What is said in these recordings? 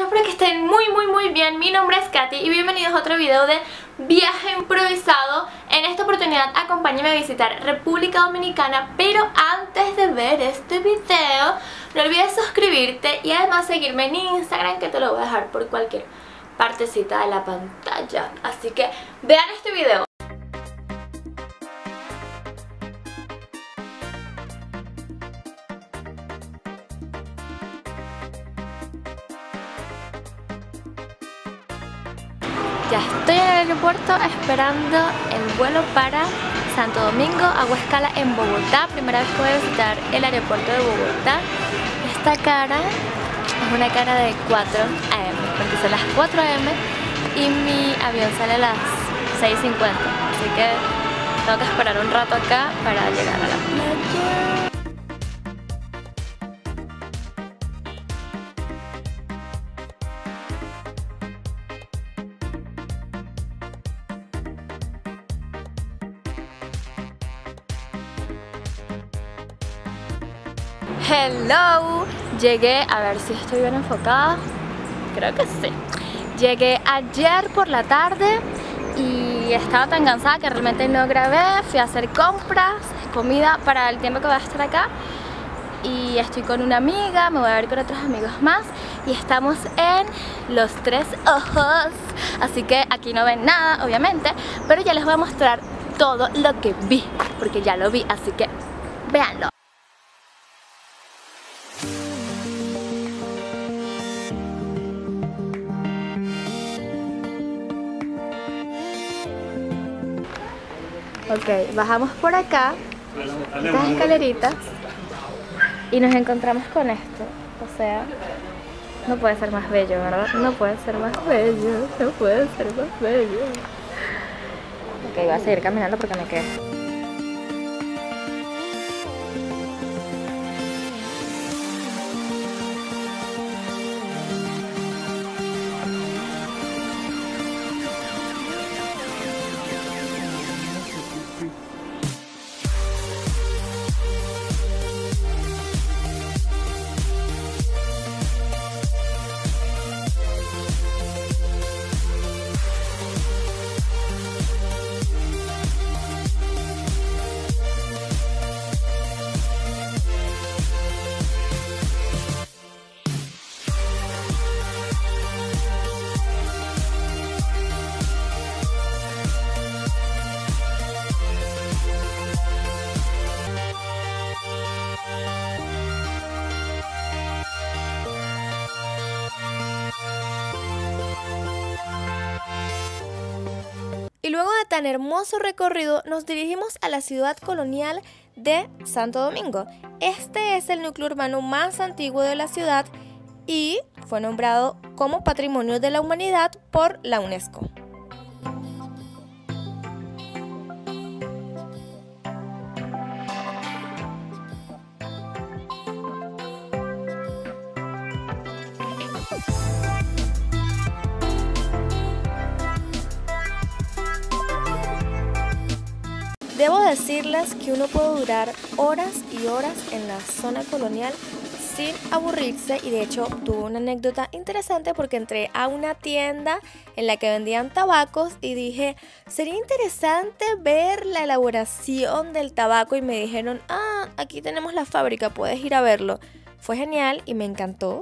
espero que estén muy bien. Mi nombre es Katy y bienvenidos a otro video de viaje improvisado. En esta oportunidad acompáñenme a visitar República Dominicana, pero antes de ver este video no olvides suscribirte y además seguirme en Instagram, que te lo voy a dejar por cualquier partecita de la pantalla. Así que vean este video. Ya estoy en el aeropuerto esperando el vuelo para Santo Domingo, Aguascala en Bogotá. Primera vez que voy a visitar el aeropuerto de Bogotá. Esta cara es una cara de 4 AM, porque son las 4 AM y mi avión sale a las 6:50. Así que tengo que esperar un rato acá para llegar a la playa. Hello, llegué, a ver si estoy bien enfocada, creo que sí. Llegué ayer por la tarde y estaba tan cansada que realmente no grabé. Fui a hacer compras, comida para el tiempo que voy a estar acá. Y estoy con una amiga, me voy a ver con otros amigos más. Y estamos en Los Tres Ojos. Así que aquí no ven nada, obviamente, pero ya les voy a mostrar todo lo que vi, porque ya lo vi, así que véanlo. Ok, bajamos por acá, estas escaleritas, y nos encontramos con esto. O sea, no puede ser más bello, ¿verdad? No puede ser más bello, no puede ser más bello. Ok, voy a seguir caminando porque me quedo. Y luego de tan hermoso recorrido nos dirigimos a la ciudad colonial de Santo Domingo. Este es el núcleo urbano más antiguo de la ciudad y fue nombrado como Patrimonio de la Humanidad por la UNESCO. Debo decirles que uno puede durar horas y horas en la zona colonial sin aburrirse, y de hecho tuve una anécdota interesante porque entré a una tienda en la que vendían tabacos y dije, sería interesante ver la elaboración del tabaco, y me dijeron, aquí tenemos la fábrica, puedes ir a verlo. Fue genial y me encantó.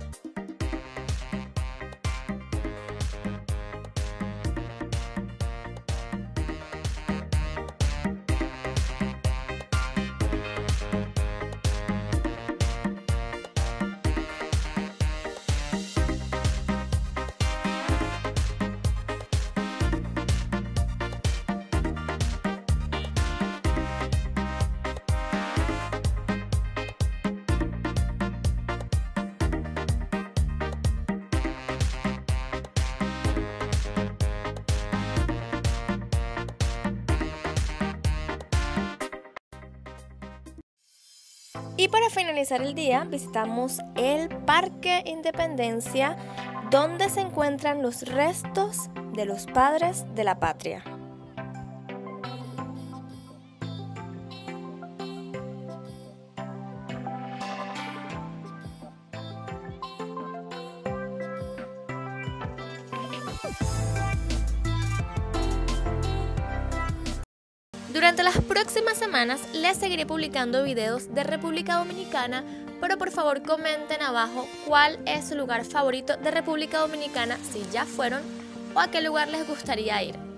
Y para finalizar el día visitamos el Parque Independencia, donde se encuentran los restos de los padres de la patria. Durante las próximas semanas les seguiré publicando videos de República Dominicana, pero por favor comenten abajo cuál es su lugar favorito de República Dominicana, si ya fueron, o a qué lugar les gustaría ir.